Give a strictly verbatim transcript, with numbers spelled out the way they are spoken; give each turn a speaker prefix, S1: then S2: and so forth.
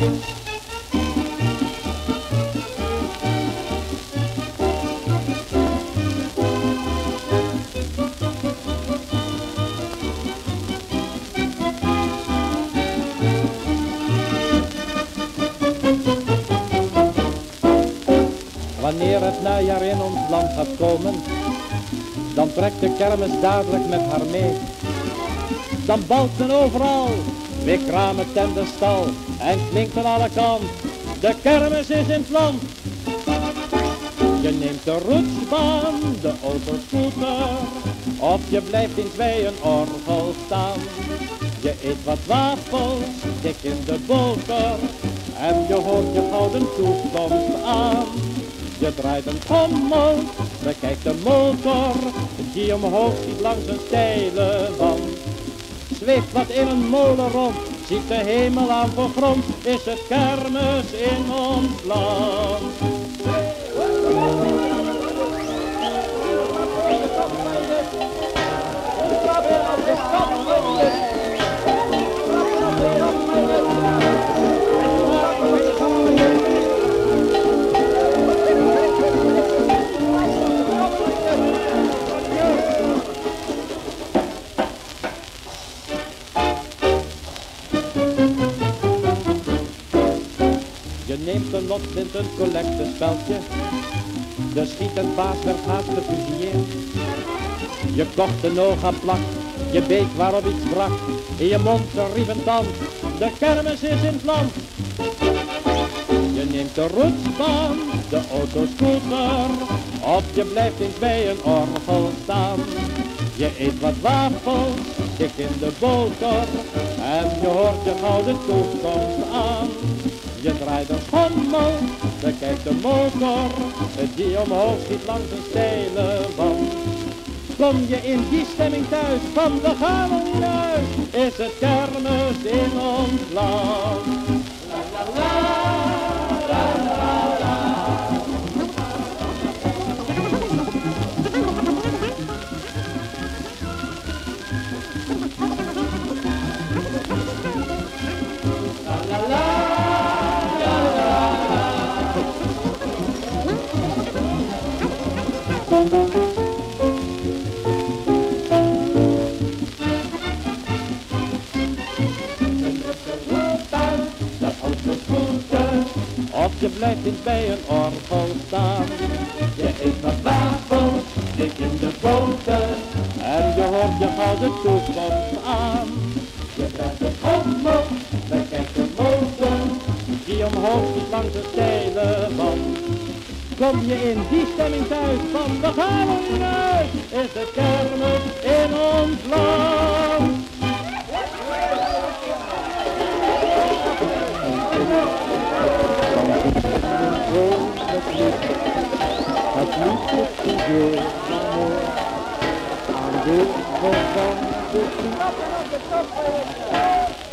S1: Wanneer het najaar in ons land gaat komen, dan trekt de kermis dadelijk met haar mee. Dan balt men overal, weer kramen ten de stal, en klinkt aan alle kanten, de kermis is in het land. Je neemt de roetsbaan, de autoscooter, of je blijft eens bij een orgel staan. Je eet wat wafels, dik in de boter, en je hoort je gouden toekomst aan. Je draait een trommel, bekijkt de motor, die omhoog schiet langs een steile wand. Zweeft wat in een molen rond, ziet de hemel aan voor grond, is het kermis in ons land. Je neemt een lot, wint een collectespeltje, de schietendbaas werd haast gefusilleerd. Je kocht een ogaplak, je beet waarop iets brak, in je mond een rieventand, de kermis is in het land. Je neemt de roetsbaan, de autoscooter, of je blijft eens bij een orgel staan. Je eet wat wafels, dik in de boter, en je hoort je gouden toekomst aan. Je draait een schommel, bekijkt de motor, die omhoog schiet langs een steile wand. Kom je in die stemming thuis, van we gaan we naar, is het kermis in ons land. La, la, la, la, la, la. Of je blijft eens bij een orgel staan. Je eet wat wafels, dik in de boter, en je hoort je gouden toekomst aan. Je draait de trommel, bekijkt de motor, die omhoog schiet langs een steile wand. Kom je in die stemming thuis, van we gaan er nu uit, is het kermis in ons land.
S2: Het liefde gebeurt amor aan de van de